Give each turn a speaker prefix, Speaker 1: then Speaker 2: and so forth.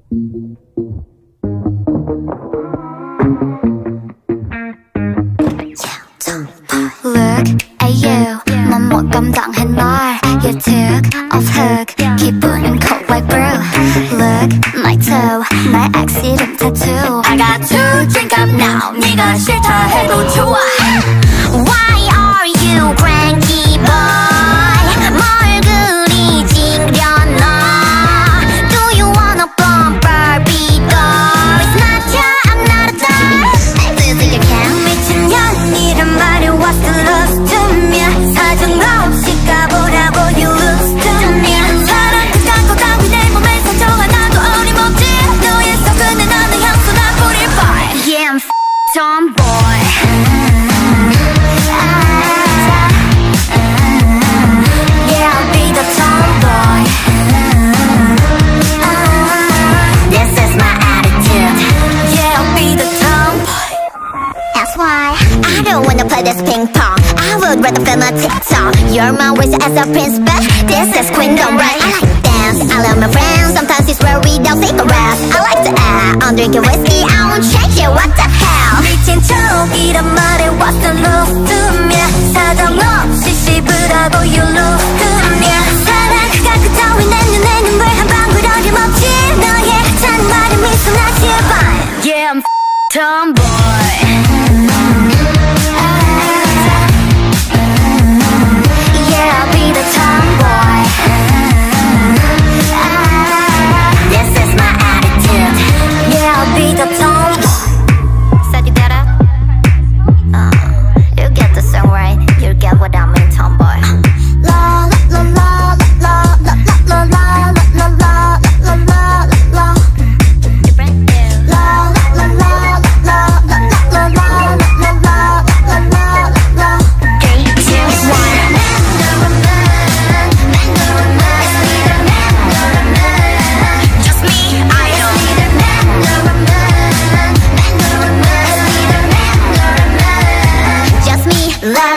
Speaker 1: Look at you, 넌 못 감당해 날. You took off hook, 기분은 cold like brew. Look, my toe, 날 accident tattoo. I got to drink up now, 네가 싫다 해도 좋아. Why are you cranky boy? 뭘 그리 찡그려놔. Do you wanna bump Barbie doll? It's not ya, I'm not a doll. This is your camp. 미친년이란 말이 what's the love to me. 사정없이 가보라고 you lose to me. 사랑 끝까고 가고 내 몸에 상처 하나도 어림없지. 너의 속은 나는 향수 나 뿌릴 boy. Yeah, I'm tomboy. Yeah, I'll be the tomboy. This is my attitude. Yeah, I'll be the tomboy. That's why I don't wanna play this ping pong. I would rather film a TikTok. You're my wish as a prince, but this is queendom, right? I like dance, I love my friends. Sometimes it's where we don't take a rest. I like to act, I'm drinking whiskey. I won't change it, what the hell? 미친 척이란 말에 what's the love to me. 사정없이 씹으라고 you lose to me. 사랑 가득 따윈 내 눈에 눈물 한 방울 어림없지. 너의 찬 말에 미소 나 제발. Yeah, I'm tomboy. Yeah, I'll be the tomboy. This is my attitude. Yeah, I'll be the tomboy. Said you get it? You get the song right. You get what I mean, tomboy. La la la la la la la la la la la la la. Different. La la la la la la la la la la la la. 3, 2, 1. Just me, I-DLE. Just me, love.